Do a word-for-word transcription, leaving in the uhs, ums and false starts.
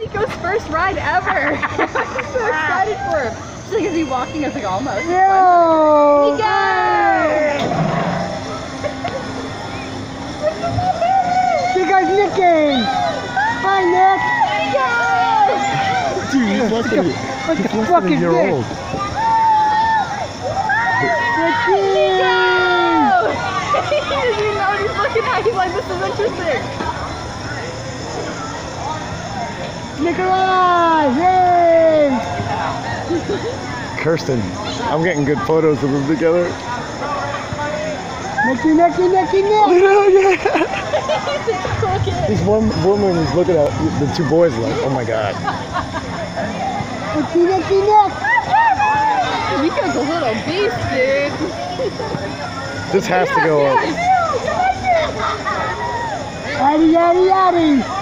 Nico's first ride ever. I'm so excited for him. She's like, is he walking? I was like, almost. Yo! Nico! You guys nicking! Hi, Nick! Dude, he's less than, Like he's a less than fucking a year dick. old. Nicky! He doesn't even know what he's looking at. He's like, this is interesting. Nikolai! Yay! Kirsten, I'm getting good photos of them together. Nicky, Nicky, Nicky, Nick! Yeah, yeah. He's a cool kid. This one woman is looking at the two boys like, oh my god. Nicky, Nicky, Nick! Nico's a little beast, dude. This has to go up. Yaddy, yaddy, yaddy!